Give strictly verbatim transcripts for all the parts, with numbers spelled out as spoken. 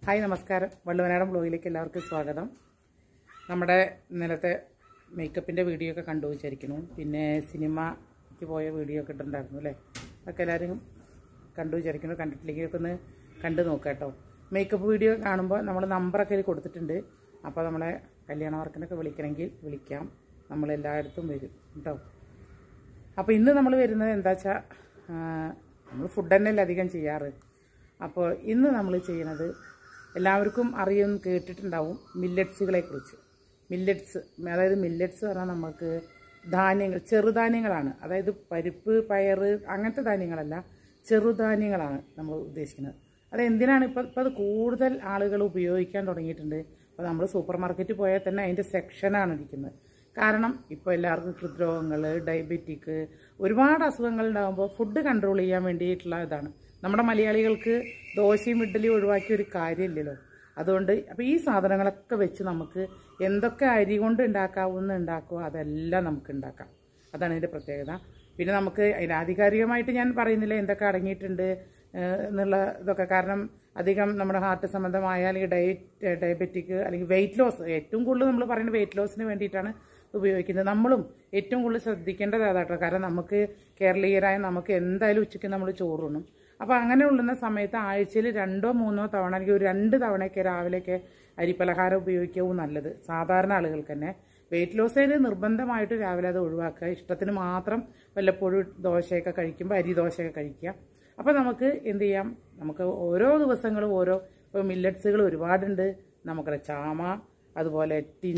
Hi നമസ്കാരം. വള്ളുവനാടൻ ബ്ലോഗിലേക്ക് എല്ലാവർക്കും സ്വാഗതം. നമ്മുടെ ഇന്നലത്തെ മേക്കപ്പിൻ്റെ വീഡിയോ ഒക്കെ കണ്ടു വിചാരിക്കുന്നു. പിന്നെ സിനിമയ്ക്ക് പോയ വീഡിയോ ഒക്കെ ഇട്ടുണ്ടായിരുന്നു അല്ലേ? അതൊക്കെ എല്ലാവരും കണ്ടു വിചാരിക്കുന്നു. കണ്ടിട്ടില്ലെങ്കിൽ ഒക്കെ ഒന്ന് കണ്ടു നോക്കാം കേട്ടോ. മേക്കപ്പ് വീഡിയോ കാണുമ്പോൾ നമ്മൾ നമ്പറൊക്കെ ഇതിൽ കൊടുത്തിട്ടുണ്ട്. അപ്പോൾ നമ്മളെ കല്യാണ വർക്കിനൊക്കെ വിളിക്കണമെങ്കിൽ വിളിക്കാം. നമ്മളെല്ലായിടത്തും വരും കേട്ടോ. അപ്പോൾ ഇന്ന് നമ്മൾ വരുന്നത് എന്താ വെച്ചാൽ നമ്മൾ ഫുഡ് തന്നെയല്ലേ അധികം ചെയ്യാറ്. അപ്പോൾ ഇന്ന് നമ്മൾ ചെയ്യുന്നത് എല്ലാവർക്കും അറിയും കേട്ടിട്ടുണ്ടാവും മില്ലറ്റ്സുകളെ കുറിച്ച്. മില്ലറ്റ്സ് അതായത് മില്ലറ്റ്സ് പറഞ്ഞാൽ നമുക്ക് ധാന്യങ്ങൾ, ചെറുധാന്യങ്ങളാണ്. അതായത് പരിപ്പ്, പയറ് അങ്ങനത്തെ ധാന്യങ്ങളല്ല, ചെറുധാന്യങ്ങളാണ് നമ്മൾ ഉദ്ദേശിക്കുന്നത്. അത് എന്തിനാണ് ഇപ്പോൾ ഇപ്പോൾ അത് കൂടുതൽ ആളുകൾ ഉപയോഗിക്കാൻ തുടങ്ങിയിട്ടുണ്ട്. അപ്പോൾ നമ്മൾ സൂപ്പർ മാർക്കറ്റിൽ പോയാൽ തന്നെ അതിൻ്റെ സെക്ഷനാണ് ഇരിക്കുന്നത്. കാരണം ഇപ്പോൾ എല്ലാവർക്കും ഹൃദ്രോഗങ്ങൾ, ഡയബറ്റിക്, ഒരുപാട് അസുഖങ്ങൾ ഉണ്ടാകുമ്പോൾ ഫുഡ് കൺട്രോൾ ചെയ്യാൻ വേണ്ടിയിട്ടുള്ള ഇതാണ്. നമ്മുടെ മലയാളികൾക്ക് ദോശയും ഇഡ്ഡലിയും ഒഴിവാക്കിയ ഒരു കാര്യമില്ലല്ലോ. അതുകൊണ്ട് അപ്പോൾ ഈ സാധനങ്ങളൊക്കെ വെച്ച് നമുക്ക് എന്തൊക്കെ അരി കൊണ്ട് ഉണ്ടാക്കാവുന്ന ഉണ്ടാക്കുക അതെല്ലാം നമുക്ക് ഉണ്ടാക്കാം. അതാണ് ഇതിൻ്റെ പ്രത്യേകത. പിന്നെ നമുക്ക് അതിന് ആധികാരികമായിട്ട് ഞാൻ പറയുന്നില്ല എന്തൊക്കെ അടങ്ങിയിട്ടുണ്ട് എന്നുള്ള ഇതൊക്കെ. കാരണം അധികം നമ്മുടെ ഹാർട്ട് സംബന്ധമായ അല്ലെങ്കിൽ ഡയറ്റ് ഡയബറ്റിക് അല്ലെങ്കിൽ വെയിറ്റ് ലോസ്, ഏറ്റവും കൂടുതൽ നമ്മൾ പറയുന്നത് വെയിറ്റ് ലോസിന് വേണ്ടിയിട്ടാണ് ഉപയോഗിക്കുന്നത്. നമ്മളും ഏറ്റവും കൂടുതൽ ശ്രദ്ധിക്കേണ്ടത് അതാട്ടോ. കാരണം നമുക്ക് കേരളീയരായ നമുക്ക് എന്തായാലും ഉച്ചയ്ക്ക് നമ്മൾ ചോറുണ്ണും. അപ്പോൾ അങ്ങനെ ഉള്ളുന്ന സമയത്ത് ആഴ്ചയിൽ രണ്ടോ മൂന്നോ തവണ അല്ലെങ്കിൽ ഒരു രണ്ട് തവണയൊക്കെ രാവിലെയൊക്കെ അരിപ്പലഹാരം ഉപയോഗിക്കാവും നല്ലത്. സാധാരണ ആളുകൾക്ക് തന്നെ വെയിറ്റ് ലോസ് ചെയ്ത് നിർബന്ധമായിട്ട് രാവിലെ അത് ഒഴിവാക്കുക. ഇഷ്ടത്തിന് മാത്രം വല്ലപ്പോഴും ദോശയൊക്കെ കഴിക്കുമ്പോൾ അരി ദോശയൊക്കെ കഴിക്കുക. അപ്പോൾ നമുക്ക് എന്ത് ചെയ്യാം, നമുക്ക് ഓരോ ദിവസങ്ങളും ഓരോ ഇപ്പോൾ മില്ലറ്റ്സുകൾ ഒരുപാടുണ്ട്. നമുക്കത് ചാമ, അതുപോലെ ടിന,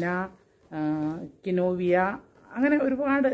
കിനോവിയ, അങ്ങനെ ഒരുപാട്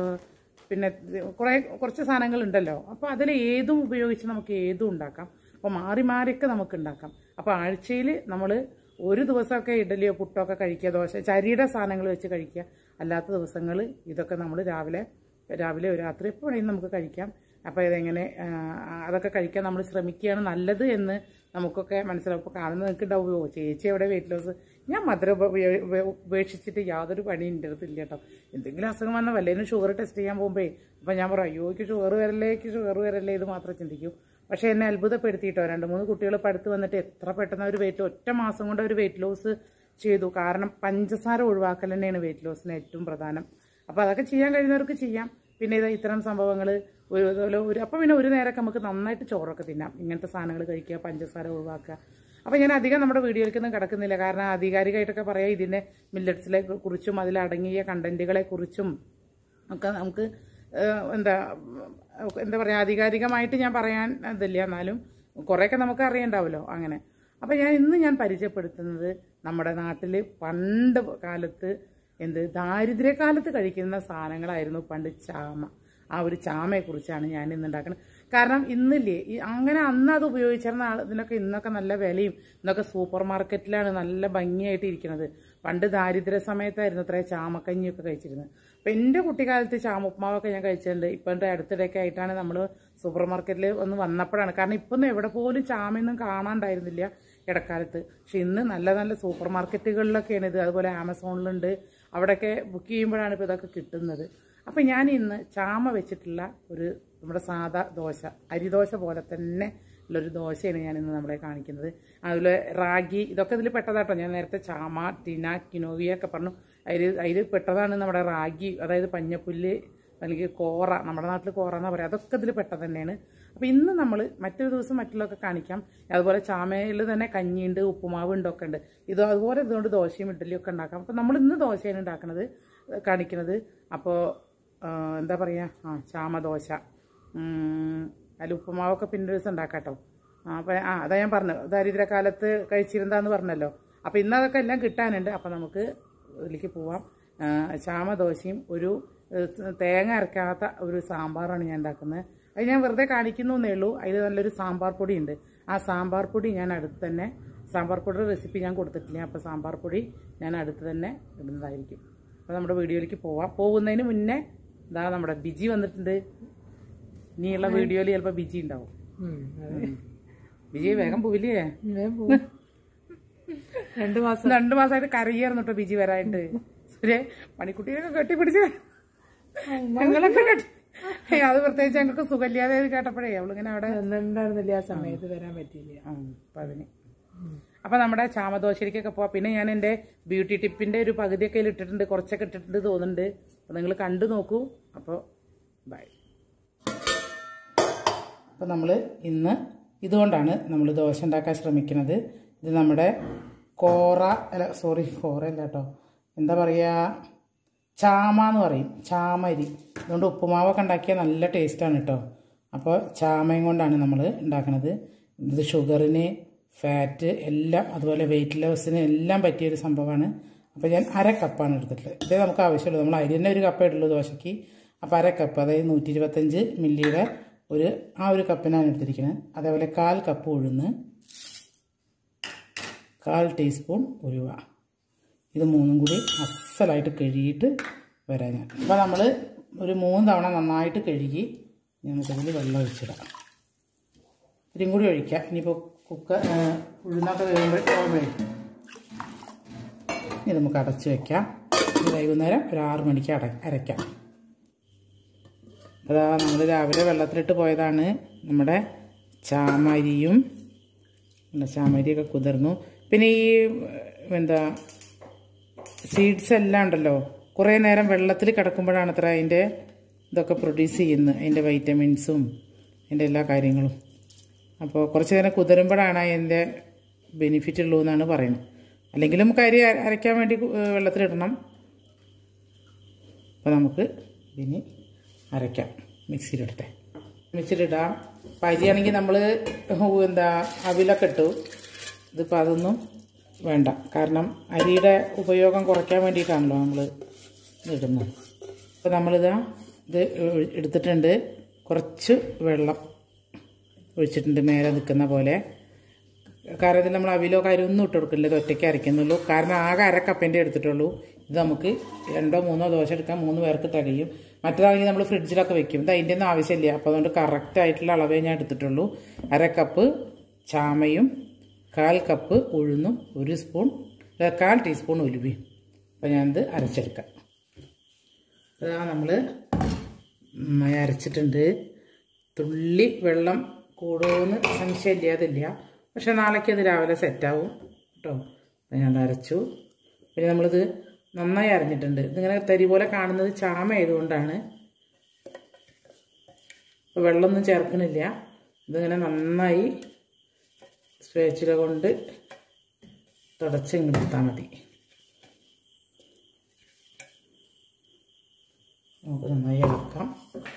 പിന്നെ കുറേ കുറച്ച് സാധനങ്ങളുണ്ടല്ലോ. അപ്പോൾ അതിൽ ഏതും ഉപയോഗിച്ച് നമുക്ക് ഏതും ഉണ്ടാക്കാം. അപ്പോൾ മാറി മാറിയൊക്കെ നമുക്ക് ഉണ്ടാക്കാം. അപ്പോൾ ആഴ്ചയിൽ നമ്മൾ ഒരു ദിവസമൊക്കെ ഇഡലിയോ പുട്ടോ ഒക്കെ കഴിക്കുക, ദോശ ചരിയുടെ സാധനങ്ങൾ വെച്ച് കഴിക്കുക. അല്ലാത്ത ദിവസങ്ങൾ ഇതൊക്കെ നമ്മൾ രാവിലെ രാവിലെ രാത്രി എപ്പോൾ വേണമെങ്കിലും നമുക്ക് കഴിക്കാം. അപ്പോൾ ഇതെങ്ങനെ അതൊക്കെ കഴിക്കാൻ നമ്മൾ ശ്രമിക്കുകയാണ് നല്ലത് എന്ന് നമുക്കൊക്കെ മനസ്സിലാവും. ഇപ്പോൾ കാണുന്നത് നിങ്ങൾക്ക് ഉണ്ടാവുമോ, ചേച്ചി എവിടെ വെയിറ്റ് ലോസ്? ഞാൻ മധുരം ഉപേക്ഷിച്ചിട്ട് യാതൊരു പണി എൻ്റെ അടുത്തില്ല കേട്ടോ. എന്തെങ്കിലും അസുഖം വന്നാൽ വല്ലതിനും ഷുഗർ ടെസ്റ്റ് ചെയ്യാൻ പോകുമ്പോൾ അപ്പോൾ ഞാൻ പറയും അയ്യോക്ക് ഷുഗർ വരല്ലേക്ക് ഷുഗർ വരല്ലേ ഇത് മാത്രമേ ചിന്തിക്കൂ. പക്ഷേ എന്നെ അത്ഭുതപ്പെടുത്തിയിട്ടോ, രണ്ട് മൂന്ന് കുട്ടികൾ പടുത്ത് വന്നിട്ട് എത്ര പെട്ടെന്ന് അവർ വെയിറ്റ് ഒറ്റ മാസം കൊണ്ട് അവർ വെയിറ്റ് ലോസ് ചെയ്തു. കാരണം പഞ്ചസാര ഒഴിവാക്കൽ തന്നെയാണ് വെയിറ്റ് ലോസിന് ഏറ്റവും പ്രധാനം. അപ്പോൾ അതൊക്കെ ചെയ്യാൻ കഴിയുന്നവർക്ക് ചെയ്യാം. പിന്നെ ഇത് ഇത്തരം സംഭവങ്ങൾ ഒരു ഒരു അപ്പോൾ പിന്നെ ഒരു നേരമൊക്കെ നമുക്ക് നന്നായിട്ട് ചോറൊക്കെ തിന്നാം. ഇങ്ങനത്തെ സാധനങ്ങൾ കഴിക്കുക, പഞ്ചസാര ഒഴിവാക്കുക. അപ്പോൾ ഞാൻ അധികം നമ്മുടെ വീഡിയോയിലേക്കൊന്നും കിടക്കുന്നില്ല. കാരണം ആധികാരികമായിട്ടൊക്കെ പറയാം ഇതിൻ്റെ മില്ലറ്റ്സിനെ കുറിച്ചും അതിലടങ്ങിയ കണ്ടന്റുകളെ കുറിച്ചും ഒക്കെ നമുക്ക് എന്താ എന്താ പറയുക, ആധികാരികമായിട്ട് ഞാൻ പറയാൻ ഇതില്ല. എന്നാലും കുറേയൊക്കെ നമുക്ക് അറിയണ്ടാവുമല്ലോ അങ്ങനെ. അപ്പോൾ ഞാൻ ഇന്ന് ഞാൻ പരിചയപ്പെടുത്തുന്നത് നമ്മുടെ നാട്ടിൽ പണ്ട് കാലത്ത് എന്ത് ദാരിദ്ര്യകാലത്ത് കഴിക്കുന്ന സാധനങ്ങളായിരുന്നു പണ്ട് ചാമ. ആ ഒരു ചാമയെക്കുറിച്ചാണ് ഞാൻ ഇന്ന് ഉണ്ടാക്കുന്നത്. കാരണം ഇന്നില്ലേ ഈ അങ്ങനെ അന്ന് അത് ഉപയോഗിച്ചിരുന്ന ആൾ ഇതിനൊക്കെ ഇന്നൊക്കെ നല്ല വിലയും ഇന്നൊക്കെ സൂപ്പർ മാർക്കറ്റിലാണ് നല്ല ഭംഗിയായിട്ട് ഇരിക്കുന്നത്. പണ്ട് ദാരിദ്ര്യ സമയത്തായിരുന്നു ഇത്രയും ചാമക്കഞ്ഞിയൊക്കെ കഴിച്ചിരുന്നത്. അപ്പം എൻ്റെ കുട്ടിക്കാലത്ത് ചാമ ഉപ്മാവൊക്കെ ഞാൻ കഴിച്ചിട്ടുണ്ട്. ഇപ്പോഴത്തെ അടുത്തിടയ്ക്ക് ആയിട്ടാണ് നമ്മൾ സൂപ്പർ മാർക്കറ്റിൽ ഒന്ന് വന്നപ്പോഴാണ്. കാരണം ഇപ്പൊന്നും എവിടെ പോലും ചാമയൊന്നും കാണാണ്ടായിരുന്നില്ല ഇടക്കാലത്ത്. പക്ഷെ ഇന്ന് നല്ല നല്ല സൂപ്പർ മാർക്കറ്റുകളിലൊക്കെയാണ് ഇത്. അതുപോലെ ആമസോണിലുണ്ട്. അവിടെയൊക്കെ ബുക്ക് ചെയ്യുമ്പോഴാണ് ഇപ്പോൾ ഇതൊക്കെ കിട്ടുന്നത്. അപ്പം ഞാൻ ഇന്ന് ചാമ വെച്ചിട്ടുള്ള ഒരു നമ്മുടെ സാധാ ദോശ, അരിദോശ പോലെ തന്നെ ഉള്ളൊരു ദോശയാണ് ഞാൻ ഇന്ന് നമ്മളെ കാണിക്കുന്നത്. അതുപോലെ റാഗി ഇതൊക്കെ ഇതിൽ പെട്ടതാട്ടോ. ഞാൻ നേരത്തെ ചാമ, ടിന, കിനോവിയ ഒക്കെ പറഞ്ഞു. അതിൽ അതിൽ പെട്ടതാണ് നമ്മുടെ റാഗി, അതായത് പഞ്ഞപ്പുല്ല് അല്ലെങ്കിൽ കോറ, നമ്മുടെ നാട്ടിൽ കോറ എന്ന് പറയാം. അതൊക്കെ ഇതിൽ പെട്ടത് തന്നെയാണ്. അപ്പോൾ ഇന്ന് നമ്മൾ മറ്റൊരു ദിവസം മറ്റുള്ളതൊക്കെ കാണിക്കാം. അതുപോലെ ചാമയിൽ തന്നെ കഞ്ഞിയുണ്ട്, ഉപ്പുമാവ് ഉണ്ടൊക്കെ ഉണ്ട്. ഇത് അതുപോലെ ഇതുകൊണ്ട് ദോശയും ഇഡ്ഡലിയും ഒക്കെ ഉണ്ടാക്കാം. അപ്പോൾ നമ്മൾ ഇന്ന് ദോശയാണ് ഉണ്ടാക്കുന്നത് കാണിക്കുന്നത്. അപ്പോൾ എന്താ പറയുക, ആ ചാമ ദോശ, അതിൽ ഉപ്പുമാവൊക്കെ പിന്നെ ദിവസം ഉണ്ടാക്കാം കേട്ടോ. അപ്പോൾ ആ അതാ ഞാൻ പറഞ്ഞു ദാരിദ്ര്യകാലത്ത് കഴിച്ചിരുന്നതാന്ന് പറഞ്ഞല്ലോ. അപ്പോൾ ഇന്ന് അതൊക്കെ എല്ലാം കിട്ടാനുണ്ട്. അപ്പോൾ നമുക്ക് ഇതിലേക്ക് പോവാം. ചാമ ദോശയും ഒരു തേങ്ങ അരക്കാത്ത ഒരു സാമ്പാറാണ് ഞാൻ ഉണ്ടാക്കുന്നത്. അത് ഞാൻ വെറുതെ കാണിക്കുന്നു എന്നേ ഉള്ളൂ. അതിൽ നല്ലൊരു സാമ്പാർ പൊടി ഉണ്ട്. ആ സാമ്പാർ പൊടി ഞാൻ അടുത്ത് തന്നെ, സാമ്പാർ പൊടിയുടെ റെസിപ്പി ഞാൻ കൊടുത്തിട്ടില്ല. അപ്പോൾ സാമ്പാർ പൊടി ഞാൻ അടുത്ത് തന്നെ ഇടുന്നതായിരിക്കും. അപ്പോൾ നമ്മുടെ വീഡിയോയിലേക്ക് പോവാം. പോകുന്നതിന് മുന്നേ ഇതാ നമ്മുടെ ബിജി വന്നിട്ടുണ്ട്. ഇനിയുള്ള വീഡിയോയിൽ ചിലപ്പോൾ ബിജി ഉണ്ടാവും. ബിജി വേഗം പോവില്ലേ? രണ്ടു മാസം രണ്ടു മാസമായിട്ട് കരയായിരുന്നു കേട്ടോ ബിജി വരാനായിട്ട്. സുരേ പണിക്കുട്ടിയൊക്കെ കെട്ടിപ്പിടിച്ച് ഞങ്ങളൊക്കെ കെട്ടി. അത് പ്രത്യേകിച്ച് ഞങ്ങൾക്ക് സുഖമില്ലാതെ കേട്ടപ്പോഴേ അവളിങ്ങനെ അവിടെ ഉണ്ടായിരുന്നില്ല. ആ സമയത്ത് വരാൻ പറ്റിയില്ല. അപ്പം അതിന് അപ്പോൾ നമ്മുടെ ചാമദോശയിലേക്കൊക്കെ പോവാം. പിന്നെ ഞാൻ എൻ്റെ ബ്യൂട്ടി ടിപ്പിൻ്റെ ഒരു പകുതിയൊക്കെ ഇട്ടിട്ടുണ്ട്, കുറച്ചൊക്കെ ഇട്ടിട്ടുണ്ട് തോന്നുന്നുണ്ട്. അപ്പോൾ നിങ്ങൾ കണ്ടു നോക്കൂ. അപ്പോൾ ബൈ. അപ്പോൾ നമ്മൾ ഇന്ന് ഇതുകൊണ്ടാണ് നമ്മൾ ദോശ ഉണ്ടാക്കാൻ ശ്രമിക്കുന്നത്. ഇത് നമ്മുടെ കോറ അല്ല സോറി കോറ അല്ല കേട്ടോ, എന്താ പറയുക, ചാമ എന്ന് പറയും, ചാമരി. അതുകൊണ്ട് ഉപ്പുമാവൊക്കെ ഉണ്ടാക്കിയാൽ നല്ല ടേസ്റ്റാണ് കേട്ടോ. അപ്പോൾ ചാമയും കൊണ്ടാണ് നമ്മൾ ഉണ്ടാക്കുന്നത്. ഇത് ഷുഗറിന്, ഫാറ്റ് എല്ലാം, അതുപോലെ വെയിറ്റ് ലോസിന് എല്ലാം പറ്റിയൊരു സംഭവമാണ്. അപ്പോൾ ഞാൻ അര കപ്പാണ് എടുത്തിട്ടുള്ളത്. ഇതേ നമുക്ക് ആവശ്യമുള്ളൂ. നമ്മൾ അരി തന്നെ ഒരു കപ്പേ ഇടുള്ളൂ ദോശയ്ക്ക്. അപ്പോൾ അര കപ്പ്, അതായത് നൂറ്റി ഇരുപത്തഞ്ച് മില്ലിയുടെ ഒരു ആ ഒരു കപ്പിനാണ് എടുത്തിരിക്കുന്നത്. അതേപോലെ കാൽ കപ്പ് ഉഴുന്ന്, കാൽ ടീസ്പൂൺ ഉലുവ. ഇത് മൂന്നും കൂടി അസലായിട്ട് കഴുകിയിട്ട് വരാം ഞാൻ. അപ്പോൾ നമ്മൾ ഒരു മൂന്ന് തവണ നന്നായിട്ട് കഴുകി നമുക്കതിൽ വെള്ളം ഒഴിച്ചിടാം. ഇത്തിരിയും കൂടി ഒഴിക്കാം. ഇനിയിപ്പോൾ കുക്കർ ഉഴുന്നൊക്കെ വേകുമ്പോൾ ഇനി നമുക്ക് അടച്ച് വയ്ക്കാം. ഇത് വൈകുന്നേരം ഒരു ആറ് മണിക്ക് അട അരയ്ക്കാം. അതാ നമ്മൾ രാവിലെ വെള്ളത്തിലിട്ട് പോയതാണ് നമ്മുടെ ചാമരിയും. ചാമരിയൊക്കെ കുതിർന്നു. പിന്നെ ഈ എന്താ സീഡ്സ് എല്ലാം ഉണ്ടല്ലോ, കുറേ നേരം വെള്ളത്തിൽ കിടക്കുമ്പോഴാണ് അത്ര അതിൻ്റെ ഇതൊക്കെ പ്രൊഡ്യൂസ് ചെയ്യുന്നത്, അതിൻ്റെ വൈറ്റമിൻസും അതിൻ്റെ എല്ലാ കാര്യങ്ങളും. അപ്പോൾ കുറച്ച് നേരം കുതിരുമ്പോഴാണ് അതിൻ്റെ ബെനിഫിറ്റ് ഉള്ളൂ എന്നാണ് പറയുന്നത്. അല്ലെങ്കിൽ നമുക്ക് അരി അരയ്ക്കാൻ വേണ്ടി വെള്ളത്തിലിടണം. അപ്പോൾ നമുക്ക് ഇനി അരയ്ക്കാം. മിക്സിയിലിടട്ടെ, മിക്സിയിലിടാം. അപ്പോൾ അരിയാണെങ്കിൽ നമ്മൾ എന്താ അവിലൊക്കെ ഇട്ടു. ഇതിപ്പോൾ അതൊന്നും വേണ്ട, കാരണം അരിയുടെ ഉപയോഗം കുറയ്ക്കാൻ വേണ്ടിയിട്ടാണല്ലോ നമ്മൾ ഇടുന്നത്. അപ്പോൾ നമ്മളിതാ ഇത് എടുത്തിട്ടുണ്ട്. കുറച്ച് വെള്ളം ഒഴിച്ചിട്ടുണ്ട് മേലെ നിൽക്കുന്ന പോലെ. കാരണം ഇതിൽ നമ്മൾ അവിലോ കാര്യമൊന്നും ഇട്ട് കൊടുക്കില്ല, ഇത് ഒറ്റയ്ക്ക് അരയ്ക്കുന്നുള്ളൂ. കാരണം ആകെ അരക്കപ്പൻ്റെ എടുത്തിട്ടുള്ളൂ. ഇത് നമുക്ക് രണ്ടോ മൂന്നോ ദോശ എടുക്കാം, മൂന്ന് പേർക്ക് തികയും. മറ്റേതാണെങ്കിൽ നമ്മൾ ഫ്രിഡ്ജിലൊക്കെ വെക്കും. ഇത് അതിൻ്റെ ഒന്നും ആവശ്യമില്ല. അപ്പോൾ അതുകൊണ്ട് കറക്റ്റായിട്ടുള്ള അളവേ ഞാൻ എടുത്തിട്ടുള്ളൂ. അരക്കപ്പ് ചാമയും കാൽ കപ്പ് ഉഴുന്നും ഒരു സ്പൂൺ കാൽ ടീസ്പൂൺ ഉലുവയും. അപ്പോൾ ഞാനിത് അരച്ചെടുക്കാം. അതാ നമ്മൾ അരച്ചിട്ടുണ്ട്. തുള്ളി വെള്ളം കൂടുമെന്ന് സംശയമില്ലാതില്ല, പക്ഷെ നാളേക്ക് അത് രാവിലെ സെറ്റാവും കേട്ടോ. അപ്പോൾ ഞാൻ അരച്ചു. പിന്നെ നമ്മളിത് നന്നായി അരഞ്ഞിട്ടുണ്ട്. ഇതിങ്ങനെ തരി പോലെ കാണുന്നത് ചാമ ആയതുകൊണ്ടാണ്. വെള്ളമൊന്നും ചേർക്കണില്ല. ഇതിങ്ങനെ നന്നായി സ്പേച്ചില കൊണ്ട് തുടച്ച് ഇങ്ങോട്ട് എടുത്താൽ മതി. നമുക്ക് നന്നായി ഇളക്കാം.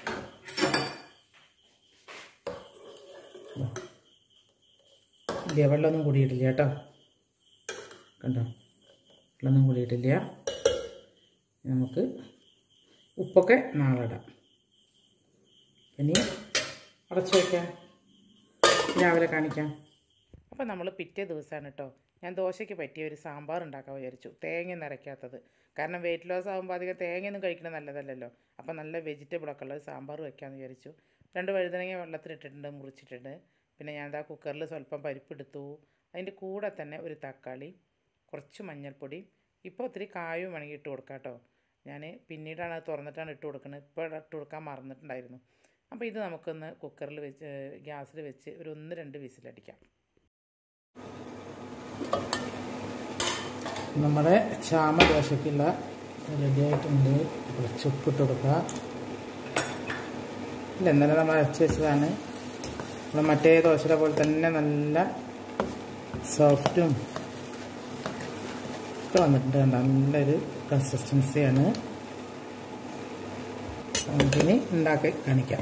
ഇല്ല, വെള്ളമൊന്നും കൂടിയിട്ടില്ല കേട്ടോ. കണ്ടോ, വെള്ളമൊന്നും കൂടിയിട്ടില്ല. നമുക്ക് ഉപ്പൊക്കെ നാളെ ഇടാം. ഇനി അടച്ചു വയ്ക്കാം, രാവിലെ കാണിക്കാം. അപ്പോൾ നമ്മൾ പിറ്റേ ദിവസമാണ് കേട്ടോ. ഞാൻ ദോശയ്ക്ക് പറ്റിയ ഒരു സാമ്പാർ ഉണ്ടാക്കാൻ വിചാരിച്ചു, തേങ്ങ നിറയ്ക്കാത്തത്. കാരണം വെയിറ്റ് ലോസ് ആകുമ്പോൾ അധികം തേങ്ങയൊന്നും കഴിക്കുന്നത് നല്ലതല്ലല്ലോ. അപ്പോൾ നല്ല വെജിറ്റബിളൊക്കെ ഉള്ളത് സാമ്പാർ വയ്ക്കാമെന്ന് വിചാരിച്ചു. രണ്ട് വഴുതനങ്ങ വെള്ളത്തിലിട്ടിട്ടുണ്ട്, മുറിച്ചിട്ടുണ്ട്. പിന്നെ ഞാൻ എന്താ കുക്കറിൽ സ്വല്പം പരിപ്പെടുത്തു. അതിൻ്റെ കൂടെ തന്നെ ഒരു തക്കാളി, കുറച്ച് മഞ്ഞൾപ്പൊടി. ഇപ്പോൾ ഒത്തിരി കായും വേണമെങ്കിൽ ഇട്ട് കൊടുക്കാം കേട്ടോ. ഞാൻ പിന്നീടാണ് അത് തുറന്നിട്ടാണ് ഇട്ട് കൊടുക്കുന്നത്. ഇപ്പോൾ ഇട്ട് കൊടുക്കാൻ മറന്നിട്ടുണ്ടായിരുന്നു. അപ്പോൾ ഇത് നമുക്കൊന്ന് കുക്കറിൽ വെച്ച് ഗ്യാസിൽ വെച്ച് ഒരു ഒന്ന് രണ്ട് വിസിലടിക്കാം. നമ്മുടെ ചാമ ദോശയ്ക്കുള്ള റെഡി ആയിട്ടുണ്ട്. കുറച്ച് ഉപ്പിട്ട് കൊടുക്കുക. ഇല്ല, ഇന്നലെ നമ്മൾ അരച്ച് വെച്ചതാണ്. നമ്മൾ മറ്റേ ദോശയുടെ പോലെ തന്നെ നല്ല സോഫ്റ്റും ഒക്കെ വന്നിട്ടുണ്ട്. നല്ലൊരു കൺസിസ്റ്റൻസിയാണ്. നമുക്കിനി ഉണ്ടാക്കി കാണിക്കാം.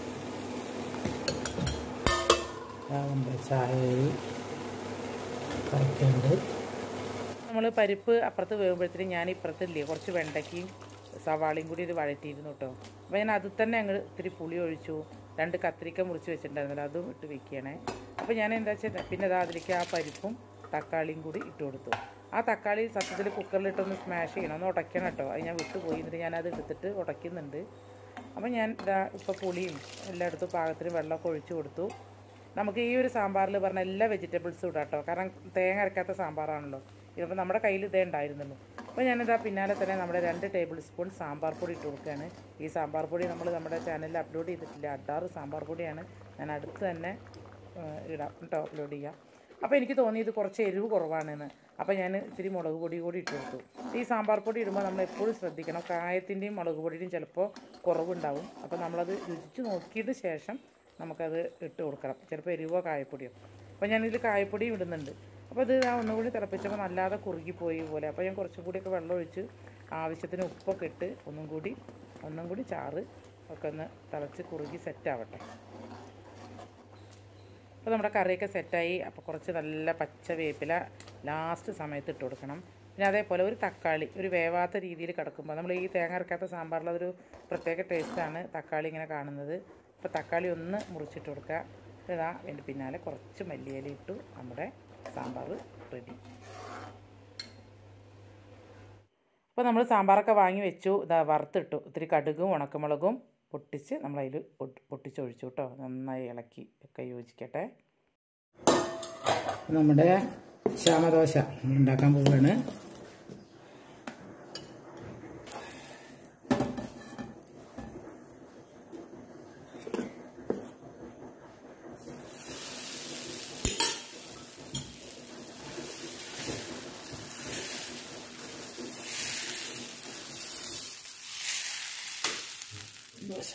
ചായ കഴിക്കുന്നുണ്ട്. നമ്മൾ പരിപ്പ് അപ്പുറത്ത് വേകുമ്പോഴത്തേനും ഞാൻ ഇപ്പുറത്തില്ലേ കുറച്ച് വെണ്ടയ്ക്കയും സവാളയും കൂടി ഇത് വഴറ്റിയിരുന്നു കേട്ടോ. അപ്പോൾ ഞാൻ അതിൽ തന്നെ അങ്ങ് ഇത്തിരി പുളി ഒഴിച്ചു. രണ്ട് കത്തിരിക്ക മുറിച്ച് വെച്ചിട്ടുണ്ടായിരുന്നല്ലോ, അതും ഇട്ട് വെക്കണേ. അപ്പോൾ ഞാൻ എന്താ വെച്ചാൽ പിന്നെ അത് അതിലേക്ക് ആ പരിപ്പും തക്കാളിയും കൂടി ഇട്ട് കൊടുത്തു. ആ തക്കാളി സത്യത്തിൽ കുക്കറിലിട്ടൊന്ന് സ്മാഷ് ചെയ്യണം, ഒന്ന് ഉടയ്ക്കണം കേട്ടോ. അത് ഞാൻ വിട്ടുപോയി. എന്നിട്ട് ഞാനത് എടുത്തിട്ട് ഉടയ്ക്കുന്നുണ്ട്. അപ്പോൾ ഞാൻ ഇതാ ഇപ്പോൾ പുളിയും എല്ലായിടത്തും പാകത്തിന് വെള്ളമൊക്കെ ഒഴിച്ച് കൊടുത്തു. നമുക്ക് ഈ ഒരു സാമ്പാറിൽ പറഞ്ഞ എല്ലാ വെജിറ്റബിൾസും ഇടാം കേട്ടോ. കാരണം തേങ്ങ അരക്കാത്ത സാമ്പാറാണല്ലോ. ഇതിപ്പോൾ നമ്മുടെ കയ്യിൽ ഇതേ ഉണ്ടായിരുന്നുള്ളൂ. അപ്പോൾ ഞാനിതാ പിന്നാലെ തന്നെ നമ്മുടെ രണ്ട് ടേബിൾ സ്പൂൺ സാമ്പാർ പൊടി ഇട്ട് കൊടുക്കുകയാണ്. ഈ സാമ്പാർ പൊടി നമ്മൾ നമ്മുടെ ചാനലിൽ അപ്ലോഡ് ചെയ്തിട്ടില്ല. അഡാറ് സാമ്പാർ പൊടിയാണ്. ഞാൻ അടുത്ത് തന്നെ ഇടാം കേട്ടോ, അപ്ലോഡ് ചെയ്യാം. അപ്പോൾ എനിക്ക് തോന്നി ഇത് കുറച്ച് എരിവ് കുറവാണെന്ന്. അപ്പോൾ ഞാൻ ഇത്തിരി മുളക് പൊടി കൂടി ഇട്ട് കൊടുത്തു. ഈ സാമ്പാർ പൊടി ഇടുമ്പോൾ നമ്മൾ എപ്പോഴും ശ്രദ്ധിക്കണം, കായത്തിൻ്റെയും മുളക് പൊടിയുടെയും ചിലപ്പോൾ കുറവുണ്ടാവും. അപ്പോൾ നമ്മളത് രുചിച്ച് നോക്കിയിട്ട് ശേഷം നമുക്കത് ഇട്ട് കൊടുക്കണം, ചിലപ്പോൾ എരിവോ കായപ്പൊടിയോ. അപ്പോൾ ഞാനിതിൽ കായപ്പൊടിയും ഇടുന്നുണ്ട്. അപ്പോൾ ഇത് ആ ഒന്നുകൂടി തിളപ്പിച്ചപ്പോൾ നല്ലാതെ കുറുകിപ്പോയി പോലെ. അപ്പോൾ ഞാൻ കുറച്ചും കൂടിയൊക്കെ വെള്ളം ഒഴിച്ച് ആവശ്യത്തിന് ഉപ്പൊക്കെ ഇട്ട് ഒന്നും കൂടി ഒന്നും കൂടി ചാറ് ഒക്കെ ഒന്ന് തിളച്ച് കുറുകി സെറ്റാവട്ടെ. അപ്പോൾ നമ്മുടെ കറിയൊക്കെ സെറ്റായി. അപ്പോൾ കുറച്ച് നല്ല പച്ച വേപ്പില ലാസ്റ്റ് സമയത്ത് ഇട്ട് കൊടുക്കണം. പിന്നെ അതേപോലെ ഒരു തക്കാളി ഒരു വേവാത്ത രീതിയിൽ കിടക്കുമ്പോൾ നമ്മൾ ഈ തേങ്ങ അരക്കാത്ത സാമ്പാറിൽ അതൊരു പ്രത്യേക ടേസ്റ്റാണ് തക്കാളി ഇങ്ങനെ കാണുന്നത്. അപ്പോൾ തക്കാളി ഒന്ന് മുറിച്ചിട്ട് കൊടുക്കുക. ഇതാ അതിൻ്റെ പിന്നാലെ കുറച്ച് മല്ലിയില ഇട്ടു. നമ്മുടെ സാമ്പാർ റെഡി. അപ്പോൾ നമ്മൾ സാമ്പാറൊക്കെ വാങ്ങി വെച്ചു. ഇതാ വറുത്തിട്ടു. ഇത്തിരി കടുകും ഉണക്കമുളകും പൊട്ടിച്ച് നമ്മളതിൽ പൊട്ടിച്ചൊഴിച്ചു കേട്ടോ. നന്നായി ഇളക്കി ഒക്കെ യോജിക്കട്ടെ. നമ്മുടെ ശ്യാമദോശ ഉണ്ടാക്കാൻ പോവുകയാണ്. ദോശ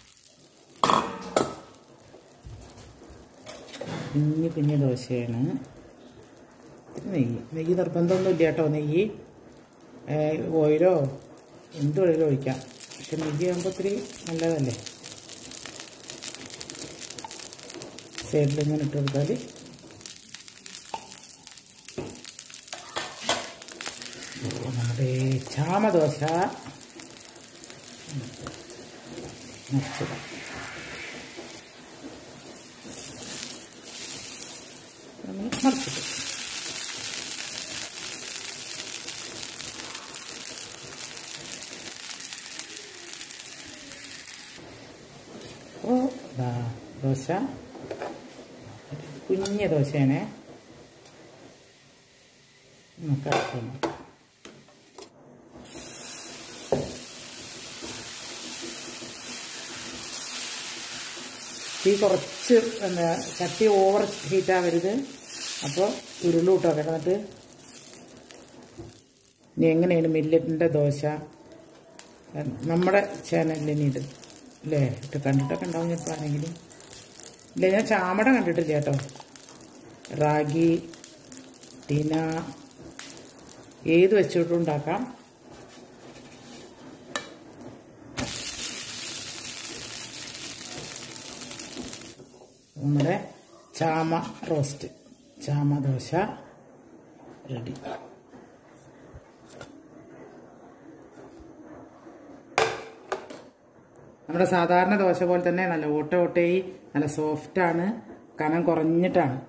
കുഞ്ഞു കുഞ്ഞു ദോശയാണ്. നെയ്യ് നെയ്യ് നിർബന്ധമൊന്നും ഇല്ല കേട്ടോ. നെയ്യ് ഓയിലോ എന്ത് ഓയിലോ ഒഴിക്കാം, പക്ഷെ നെയ്യ് ആകുമ്പോൾ ഒത്തിരി നല്ലതല്ലേ. സൈഡിൽ ഇങ്ങനെ ഇട്ട് കൊടുത്താൽ നമ്മുടെ ചാമദോശ നിറച്ചിടാം. മറിച്ചിട്ട് ഓ ദോശ കുഞ്ഞ ദോശയാണ്. നമുക്ക് തീ കുറച്ച് എന്താ ചട്ടി ഓവർ ഹീറ്റാവരുത്. അപ്പോൾ ഉരുളൂട്ടോ കിടന്നിട്ട് ഇനി എങ്ങനെയാണ് മില്ലറ്റിൻ്റെ ദോശ നമ്മുടെ ചാനലിൽ ഇനി ഇടും അല്ലേ? ഇട്ട് കണ്ടിട്ടൊക്കെ ഉണ്ടാവും ചിലപ്പോൾ ആരെങ്കിലും. ഇല്ല, ഞാൻ ചാമട കണ്ടിട്ടില്ല കേട്ടോ. റാഗി ടീന ഏത് വെച്ചിട്ടും ഉണ്ടാക്കാം. നമ്മുടെ ചാമ റോസ്റ്റ് ചാമ ദോശ റെഡി. നമ്മുടെ സാധാരണ ദോശ പോലെ തന്നെ നല്ല ഓട്ട ഓട്ടയായി നല്ല സോഫ്റ്റാണ്, കനം കുറഞ്ഞിട്ടാണ്.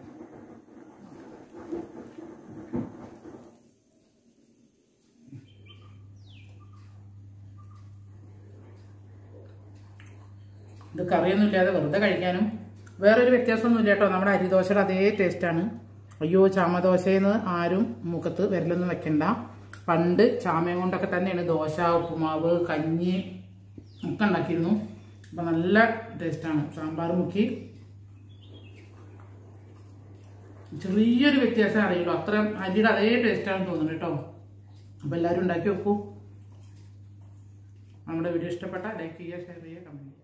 ഇത് കറിയൊന്നും ഇല്ലാതെ വെറുതെ കഴിക്കാനും വേറൊരു വ്യത്യാസമൊന്നുമില്ല കേട്ടോ. നമ്മുടെ അരിദോശയുടെ അതേ ടേസ്റ്റാണ്. അയ്യോ ചാമദോശയെന്ന് ആരും മുഖത്ത് വിരലൊന്നും വെക്കണ്ട. പണ്ട് ചാമയും കൊണ്ടൊക്കെ തന്നെയാണ് ദോശ, ഉപ്പുമാവ്, കഞ്ഞി ഒക്കെ ഉണ്ടാക്കിയിരുന്നു. അപ്പം നല്ല ടേസ്റ്റാണ്. സാമ്പാർ മുക്കി ചെറിയൊരു വ്യത്യാസം അറിയുള്ളൂ. അത്ര അരിയുടെ അതേ ടേസ്റ്റാണെന്ന് തോന്നുന്നു കേട്ടോ. അപ്പോൾ എല്ലാവരും ഉണ്ടാക്കി വെക്കൂ. നമ്മുടെ വീഡിയോ ഇഷ്ടപ്പെട്ട ലൈക്ക് ചെയ്യുക, ഷെയർ ചെയ്യുക, കമൻറ്റ് ചെയ്യുക.